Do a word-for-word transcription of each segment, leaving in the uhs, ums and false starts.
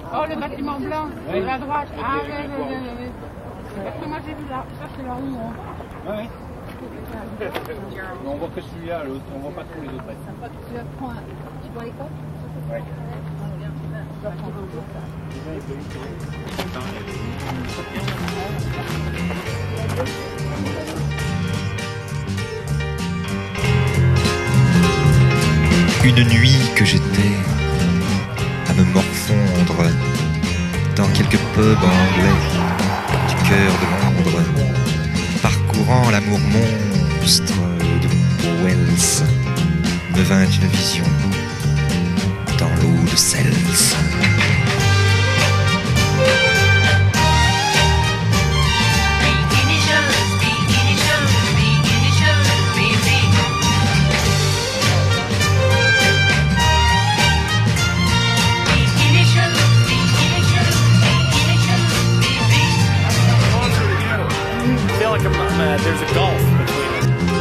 Oh, le bâtiment blanc, oui. À droite. Ah, oui, oui, oui, oui. Parce que moi j'ai vu là, ça c'est là où on... Oui, oui. On voit que celui-là, l'autre, on voit pas tous les autres. Tu prends, tu vois l'école? Oui. Une nuit que j'étais à me morfondre dans quelques pubs anglais du cœur de Londres, parcourant l'amour monstre de Wells, me vint une vision dans l'eau de Cels. There's a gulf between us.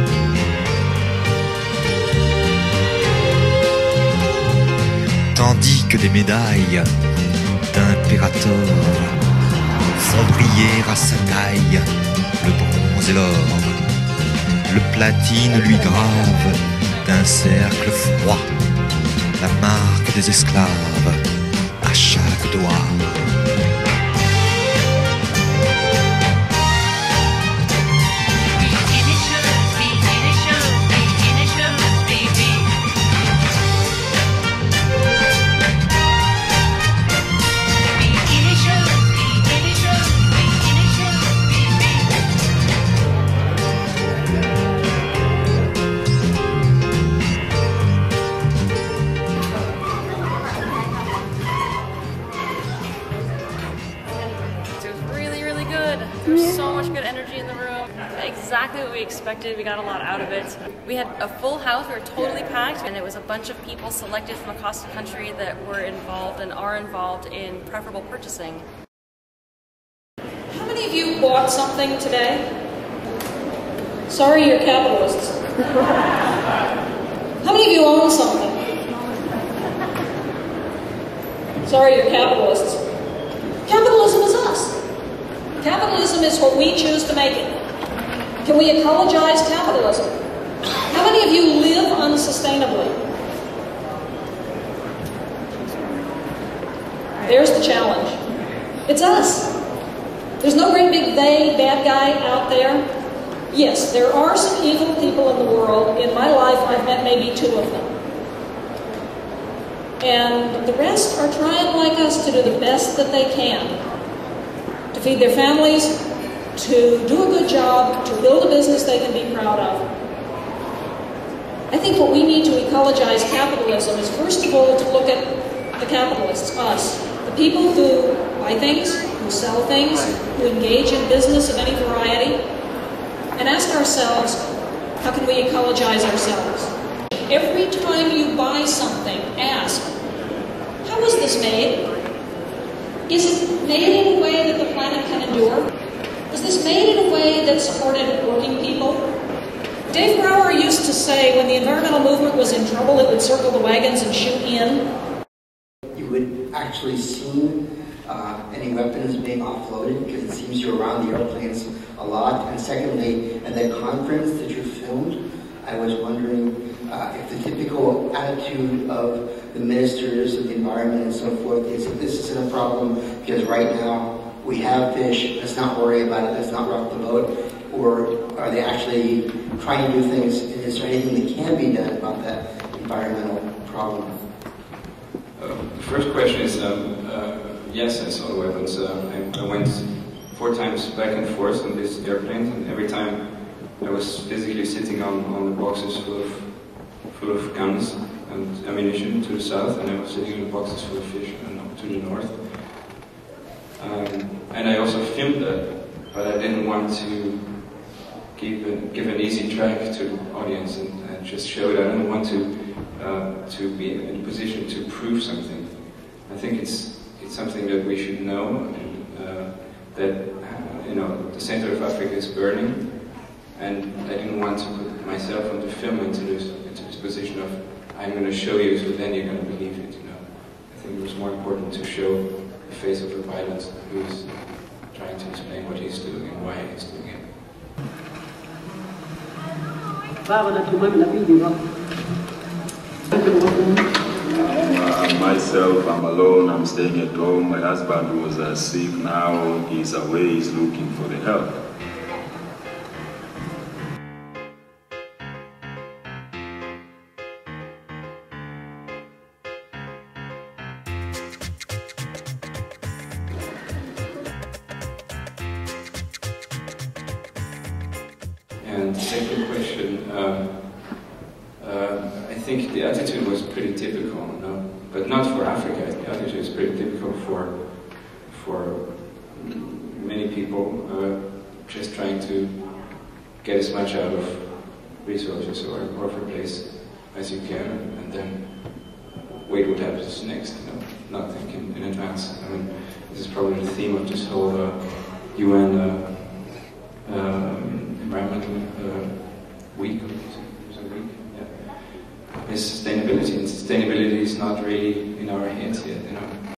Tandis que des médailles d'impérator font briller à sa taille le bronze et l'or, le platine lui grave d'un cercle froid la marque des esclaves à chaque doigt. Exactly what we expected. We got a lot out of it. We had a full house. We were totally packed, and it was a bunch of people selected from across the country that were involved and are involved in preferable purchasing. How many of you bought something today? Sorry, you're capitalists. How many of you own something? Sorry, you're capitalists. Capitalism is us. Capitalism is what we choose to make it. Can we ecologize capitalism? How many of you live unsustainably? There's the challenge. It's us. There's no great big they, bad guy out there. Yes, there are some evil people in the world. In my life, I've met maybe two of them. And the rest are trying, like us, to do the best that they can. To feed their families, to do a good job, to build a business they can be proud of. I think what we need to ecologize capitalism is, first of all, to look at the capitalists, us, the people who buy things, who sell things, who engage in business of any variety, and ask ourselves, how can we ecologize ourselves? Every time you buy something, ask, how was this made? Is it made in a way that the planet can endure? Was this made in a way that supported working people? Dave Brower used to say when the environmental movement was in trouble, it would circle the wagons and shoot in. You would actually see uh, any weapons being offloaded, because it seems you're around the airplanes a lot. And secondly, at that conference that you filmed, I was wondering uh, if the typical attitude of the ministers of the environment and so forth is that this isn't a problem because right now we have fish, let's not worry about it, let's not rock the boat, or are they actually trying to do things, and is there anything that can be done about that environmental problem? Uh, the first question is, um, uh, yes, I saw the weapons. Uh, I, I went four times back and forth on this airplane, and every time I was physically sitting on, on the boxes full of, full of guns and ammunition to the south, and I was sitting on the boxes full of fish and to the north. Um, and I also filmed that, but I didn't want to give, a, give an easy track to the audience and, and just show it. I didn't want to uh, to be in a position to prove something. I think it's it's something that we should know, and uh, that uh, you know the center of Africa is burning, and I didn't want to put myself on the film into this into this position of I'm going to show you, so then you're going to believe it. You know, I think it was more important important to show the face of the pilot who's trying to explain what he's doing and why he's doing it. Uh, myself, I'm alone, I'm staying at home. My husband was uh, sick, now he's away, he's looking for the help. And the second question, um, uh, I think the attitude was pretty typical, no? But not for Africa. The attitude is pretty typical for for many people, uh, just trying to get as much out of resources or, or of a place as you can, and then wait what happens next. You know, not thinking in advance. I mean, this is probably the theme of this whole uh, U N. Uh, um, environmental uh, week, or is it a week? Yeah. Is sustainability, and sustainability is not really in our heads yet, you know.